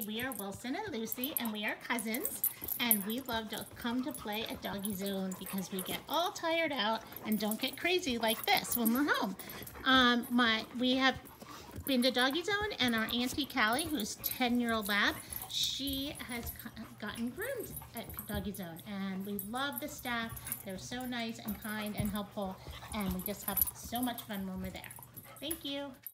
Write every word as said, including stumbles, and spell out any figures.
we are Wilson and Lucy, and we are cousins, and we love to come to play at DogiZone because we get all tired out and don't get crazy like this when we're home. Um, my we have been to DogiZone, and our Auntie Callie, who's ten-year-old lab, she has gotten groomed at DogiZone, and we love the staff. They're so nice and kind and helpful, and we just have so much fun when we're there. Thank you.